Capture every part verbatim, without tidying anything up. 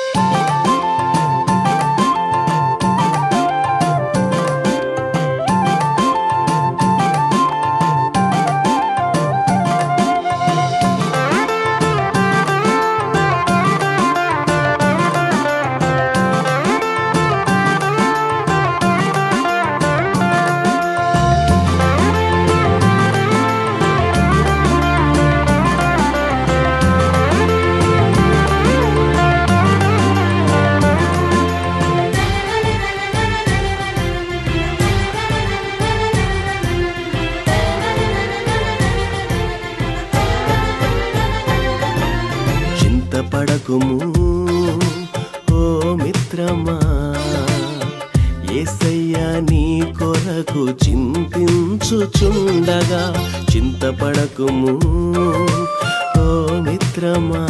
పడకుము ఓ మిత్రమా, యేసయ్య నీ కొరకు చింతించుచుండగా. చింతపడకుము ఓ మిత్రమా,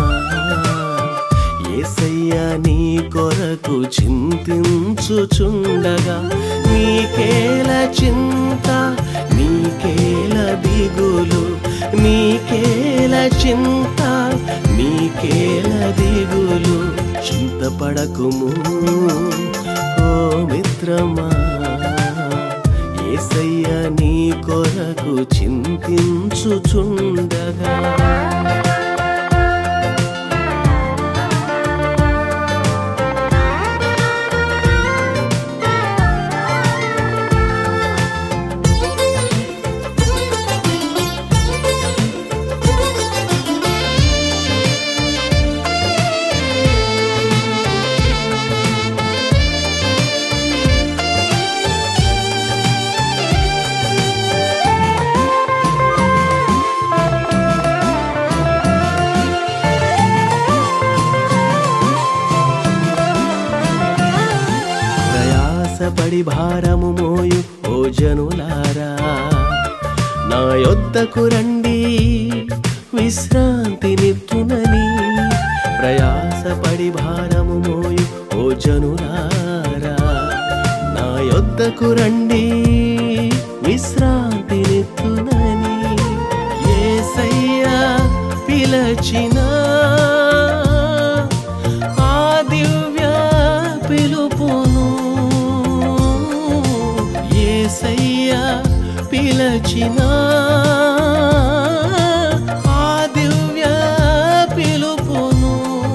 యేసయ్య నీ కొరకు చింతించుచుండగా. నీకేల చింత, నీకేల దిగులు, నీకేల చింత, నీకేల దిగులు. చింతపడకుము ఓ మిత్రమా, యేసయ్య నీ కొరకు చింతించుచుండగా. పడి భారము మోయు ఓ జనులారా, నా యొద్దకు రండి విశ్రాంతినిత్తునని. ప్రయాసపడి భారము మోయు ఓ జనులారా, నా యొద్దకు రండి విశ్రాంతినిత్తునని. యేసయ్య పిలచిన ఆ దివ్య పిలుపును, యేసయ్య పిలచిన ఆ దివ్య పిలుపును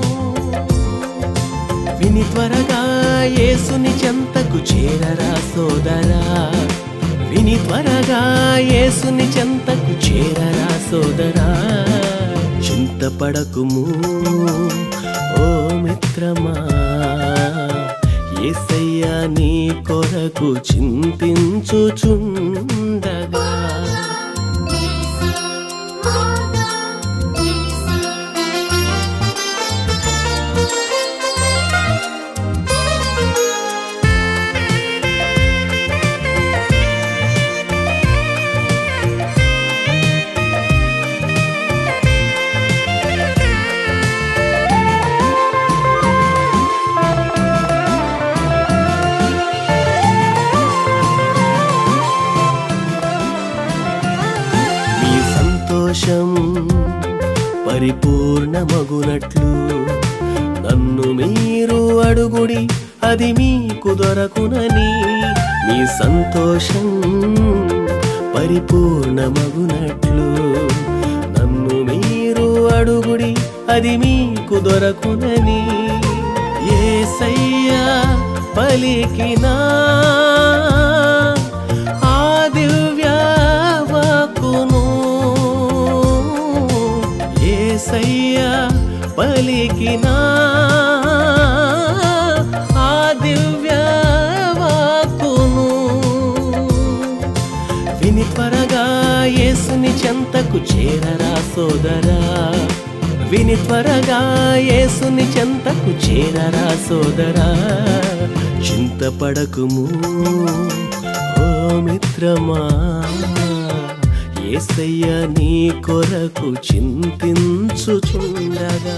విని త్వరగా యేసుని చెంతకు చేరరా సోదరా. విని త్వరగా యేసుని చెంతకు చేరరా సోదరా. చింతపడకుము ఓ మిత్రమా, యేసయ్య నీ కొరకు చింతించుచుండగా. పరిపూర్ణమగునట్లు నన్ను మీరు అడుగుడి, అది మీకు దొరకునని. మీ సంతోషం పరిపూర్ణమగునట్లు నన్ను మీరు అడుగుడి, అది మీకు దొరకునని. యేసయ్య పలికిన ఆ దివ్య వాక్కును, యేసయ్య పలికిన ఆ దివ్య వాక్కును విని త్వరగా యేసుని చెంతకు చేరరా సోదరా. విని త్వరగా యేసుని చెంతకు చేరరా సోదరా. చింతపడకుము ఓ మిత్రమా, యేసయ్య నీ కొరకు చింతించుచుండగా.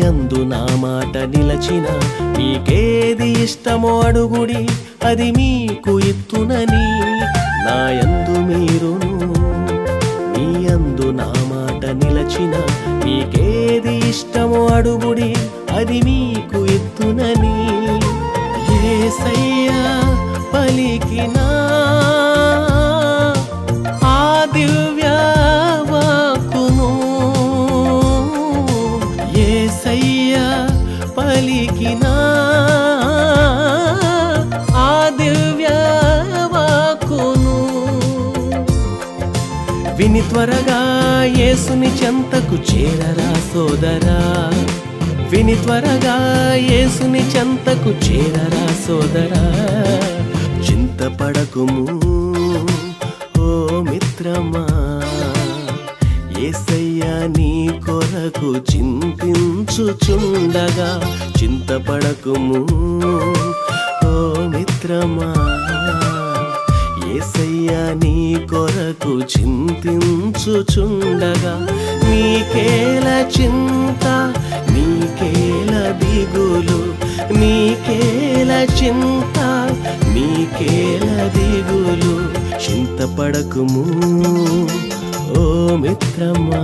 యందు నా మాట నిలచిన మీకేది ఇష్టమో అడుగుడి అది మీకు ఇత్తునని నా యందు మీరును మీ యందు నా మాట నిలచిన మీకేది ఇష్టమో అడుగుడి అది మీకు ఇత్తునని యేసయ్యా పలికిన ఆ దివ్య వాక్కును యేసయ్యా పలికిన ఆ దివ్య వాక్కును విని త్వరగా యేసుని చెంతకు చేరరా సోదరా విని త్వరగా యేసుని చెంతకు చేరరా సోదరా చింతపడకుము ఓ మిత్రమా యేసయ్యా నీ కొరకు చింతించుచుండగా చింతపడకుము ఓ మిత్రమా యేసయ్యా నీ కొరకు చింతించుచుండగా నీకేల చింత నీకేల దిగులు నీకేల చింత నీకేల దిగులు చింతపడకుము ఓ మిత్రమా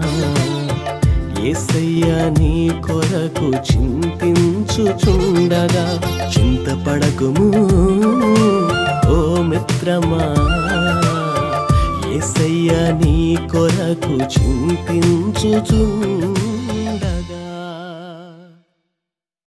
యేసయ్యా నీ కొరకు చింతించుచుండగా చింతపడకుము ఓ మిత్రమా యేసయ్యా నీ కొరకు చింతించుచుండగా